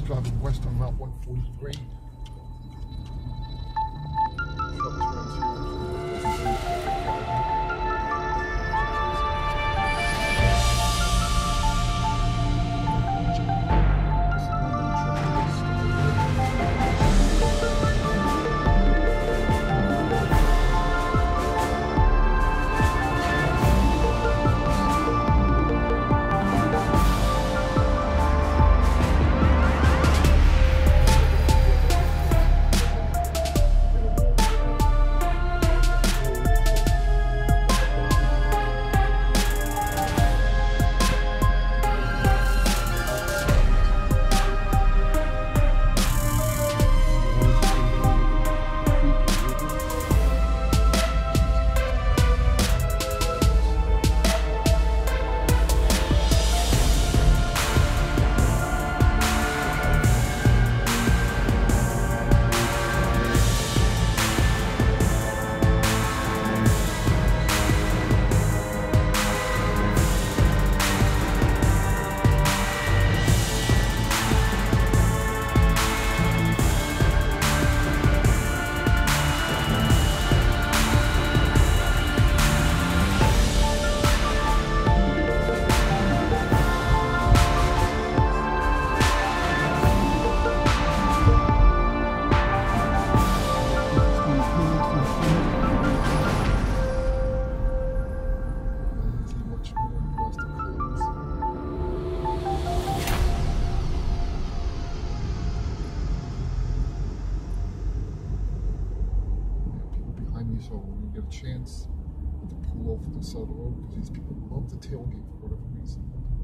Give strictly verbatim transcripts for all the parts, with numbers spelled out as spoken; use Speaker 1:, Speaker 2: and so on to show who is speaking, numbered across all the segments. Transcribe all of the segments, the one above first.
Speaker 1: driving west on Route one forty-three. Sharp turns here. So when you get a chance to pull off the side of the road, because these people love to tailgate for whatever reason.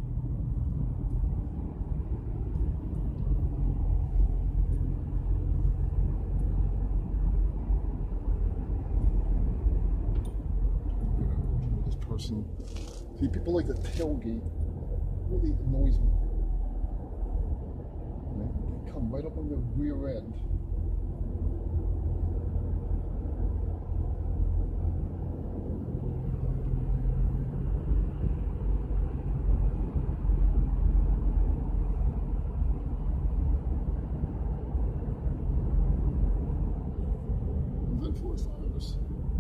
Speaker 1: You know, this person, see, people like to tailgate, really annoys me. They come right up on the rear end. Forest fires.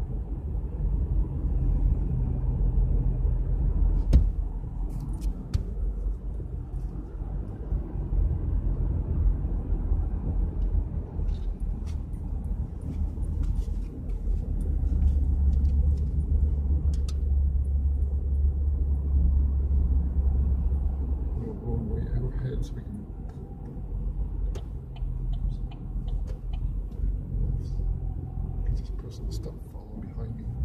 Speaker 1: We'll go way ahead so we can. Stuff following behind me.